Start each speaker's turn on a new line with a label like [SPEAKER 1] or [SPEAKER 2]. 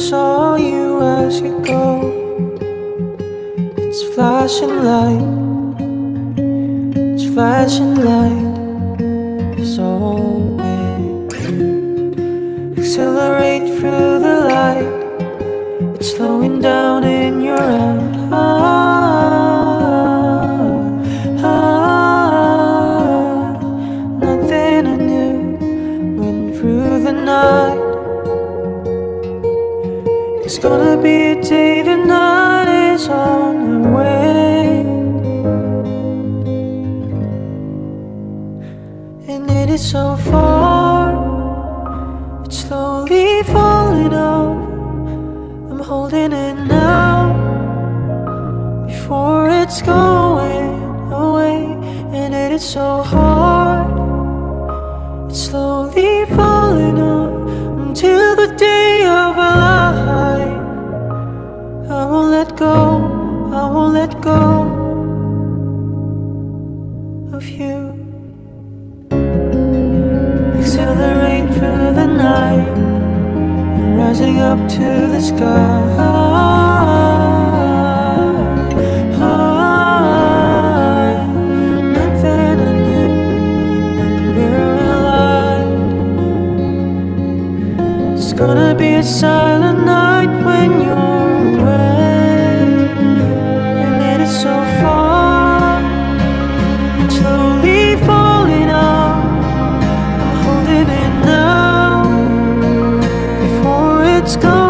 [SPEAKER 1] saw you as you go. It's flashing light, it's flashing light. So with you, accelerate through the light. It's slowing down in your eyes. Nothing I knew went through the night. It's gonna be a day the night is on the way, and it is so far. It's slowly falling off. I'm holding it now before it's going away, and it is so hard. It's slowly falling off until the day of our life. I won't let go, I won't let go of you. Accelerate through the night, rising up to the sky. Nothing I knew, and we're alive. It's gonna be a silent night when you're away, and it is so far. It's slowly falling out. I'm holding it now before it's gone.